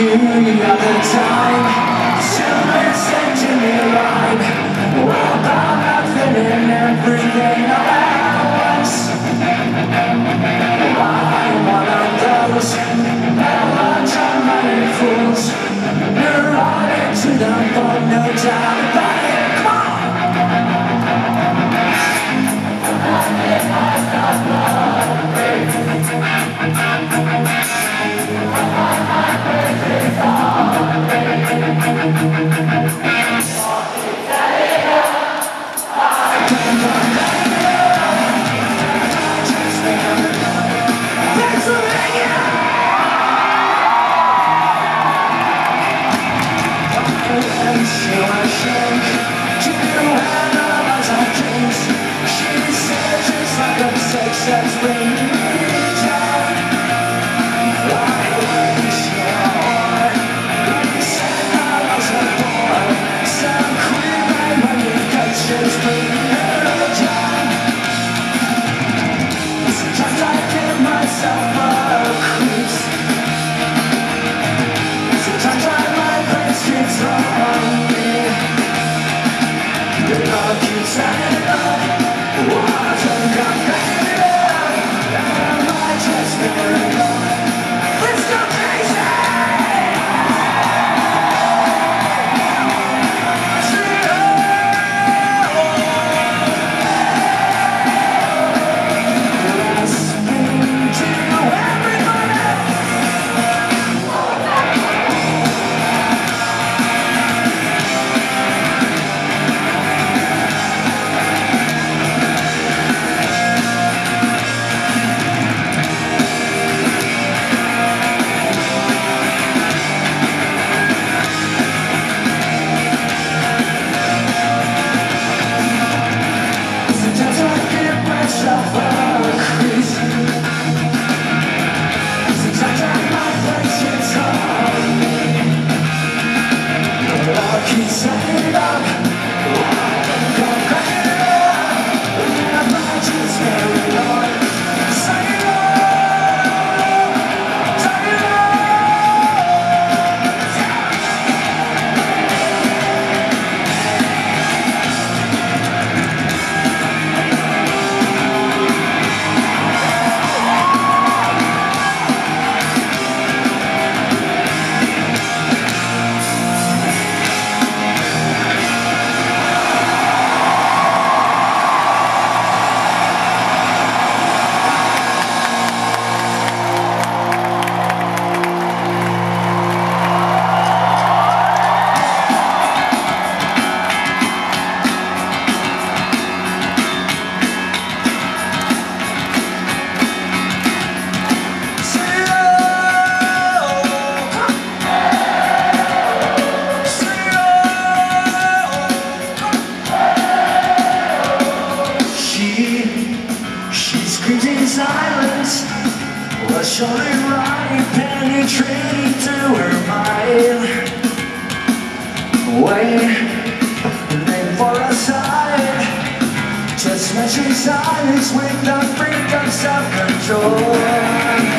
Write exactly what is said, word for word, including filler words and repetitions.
the other time, still listen to me rhyme. Well, about nothing and everything all at once. I'm one of those melodramatic fools. You're on into the bone, no doubt about it. Come on! That's bringing me down. Why wouldn't you? You said I was a boy, some queen right when you got just bringing her down. Sometimes I give myself a crease. Sometimes I like when streets on me. The love keeps adding up. What's a gun? Silence was surely right, penetrating to her mind. Waiting for a sign, just matching silence with the freak of self-control.